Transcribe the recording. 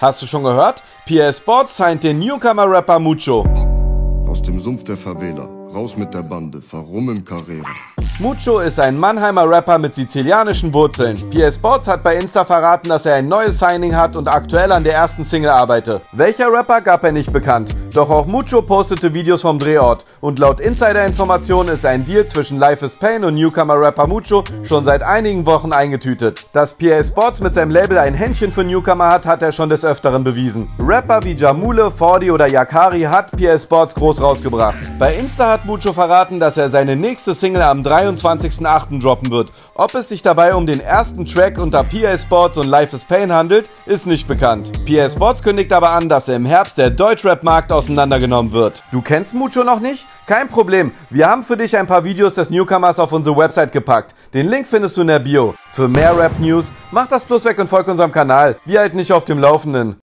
Hast du schon gehört? PA Sports signed den Newcomer-Rapper Mucho. Aus dem Sumpf der Favela, raus mit der Bande, fahr rum im Carrera. Mucho ist ein Mannheimer Rapper mit sizilianischen Wurzeln. PA Sports hat bei Insta verraten, dass er ein neues Signing hat und aktuell an der ersten Single arbeitet. Welcher Rapper gab er nicht bekannt, doch auch Mucho postete Videos vom Drehort und laut Insider-Informationen ist ein Deal zwischen Life is Pain und Newcomer-Rapper Mucho schon seit einigen Wochen eingetütet. Dass PA Sports mit seinem Label ein Händchen für Newcomer hat er schon des Öfteren bewiesen. Rapper wie Jamule, Fordi oder Yakari hat PA Sports groß rausgebracht. Bei Insta hat Mucho verraten, dass er seine nächste Single am 23.08. droppen wird. Ob es sich dabei um den ersten Track unter PA Sports und Life is Pain handelt, ist nicht bekannt. PA Sports kündigt aber an, dass im Herbst der Deutschrap-Markt auseinandergenommen wird. Du kennst Mucho noch nicht? Kein Problem, wir haben für dich ein paar Videos des Newcomers auf unsere Website gepackt. Den Link findest du in der Bio. Für mehr Rap-News, mach das Plus weg und folg unserem Kanal. Wir halten dich auf dem Laufenden.